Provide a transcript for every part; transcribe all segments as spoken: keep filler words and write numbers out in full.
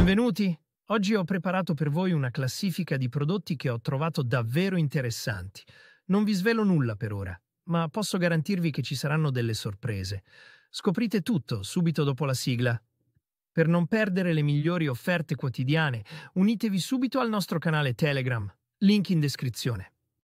Benvenuti! Oggi ho preparato per voi una classifica di prodotti che ho trovato davvero interessanti. Non vi svelo nulla per ora, ma posso garantirvi che ci saranno delle sorprese. Scoprite tutto subito dopo la sigla. Per non perdere le migliori offerte quotidiane, unitevi subito al nostro canale Telegram, link in descrizione.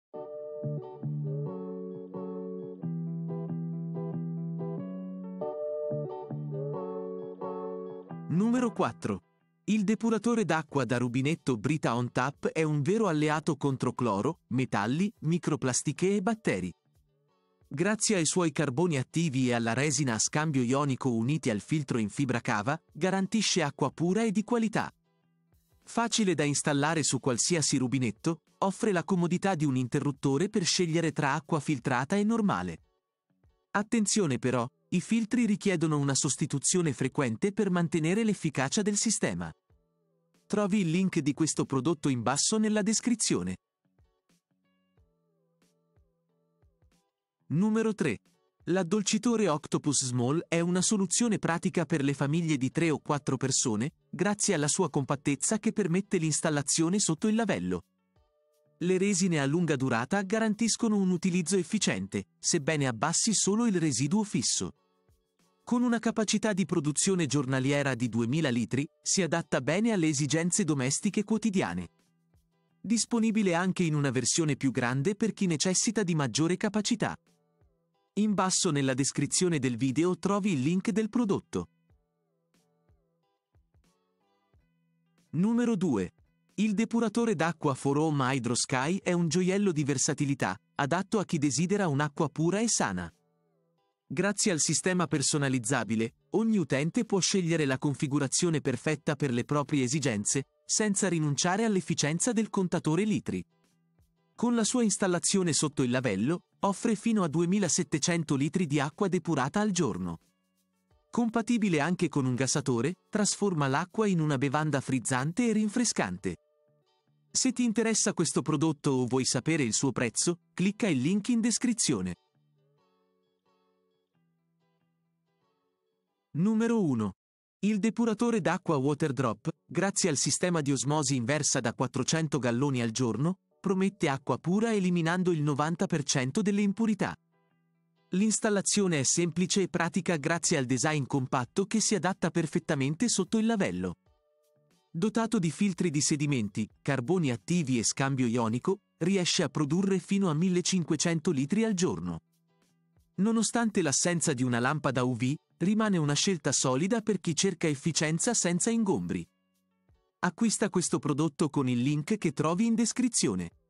Numero quattro. Il depuratore d'acqua da rubinetto Brita On Tap è un vero alleato contro cloro, metalli, microplastiche e batteri. Grazie ai suoi carboni attivi e alla resina a scambio ionico uniti al filtro in fibra cava, garantisce acqua pura e di qualità. Facile da installare su qualsiasi rubinetto, offre la comodità di un interruttore per scegliere tra acqua filtrata e normale. Attenzione però, i filtri richiedono una sostituzione frequente per mantenere l'efficacia del sistema. Trovi il link di questo prodotto in basso nella descrizione. Numero tre. L'addolcitore Octopus Small è una soluzione pratica per le famiglie di tre o quattro persone, grazie alla sua compattezza che permette l'installazione sotto il lavello. Le resine a lunga durata garantiscono un utilizzo efficiente, sebbene abbassi solo il residuo fisso. Con una capacità di produzione giornaliera di duemila litri, si adatta bene alle esigenze domestiche quotidiane. Disponibile anche in una versione più grande per chi necessita di maggiore capacità. In basso nella descrizione del video trovi il link del prodotto. Numero due. Il depuratore d'acqua For Home Hydro Sky è un gioiello di versatilità, adatto a chi desidera un'acqua pura e sana. Grazie al sistema personalizzabile, ogni utente può scegliere la configurazione perfetta per le proprie esigenze, senza rinunciare all'efficienza del contatore litri. Con la sua installazione sotto il lavello, offre fino a duemilasettecento litri di acqua depurata al giorno. Compatibile anche con un gassatore, trasforma l'acqua in una bevanda frizzante e rinfrescante. Se ti interessa questo prodotto o vuoi sapere il suo prezzo, clicca il link in descrizione. Numero uno. Il depuratore d'acqua Waterdrop, grazie al sistema di osmosi inversa da quattrocento galloni al giorno, promette acqua pura eliminando il novanta per cento delle impurità. L'installazione è semplice e pratica grazie al design compatto che si adatta perfettamente sotto il lavello. Dotato di filtri di sedimenti, carboni attivi e scambio ionico, riesce a produrre fino a millecinquecento litri al giorno. Nonostante l'assenza di una lampada U V, rimane una scelta solida per chi cerca efficienza senza ingombri. Acquista questo prodotto con il link che trovi in descrizione.